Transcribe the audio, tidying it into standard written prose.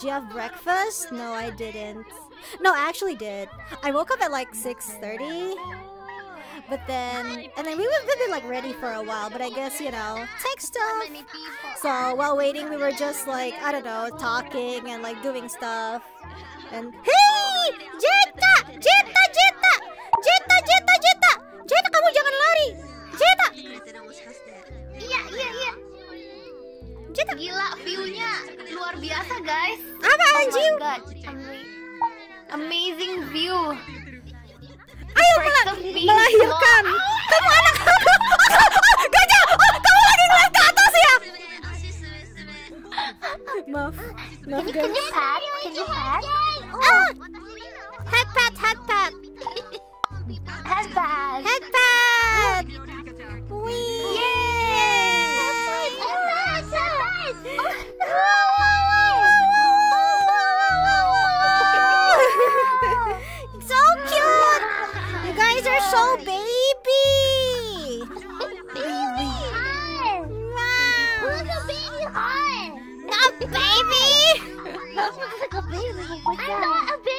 you have breakfast? No, I didn't. No, I actually did. I woke up at like 6:30. But then, and then we've been like ready for a while, but I guess, you know, tech stuff. So while waiting, we were just like, I don't know, talking and like doing stuff. And hey! Zeta! Zeta! Zeta! Zeta! Zeta! Zeta! Zeta, kamu jangan lari! Zeta! Iya. Zeta! Gila, view-nya luar biasa, guys. Apa anjing? Oh my god. Amazing view. Ayo melahirkan. Kamu anak. Gajah! Kamu lagi ngeliat ke atas ya? Maaf guys. Can you pat? Head pat. Wee. It's so cute. You guys are so baby. Look at baby heart. Not baby. Looks like a baby. I'm not a baby.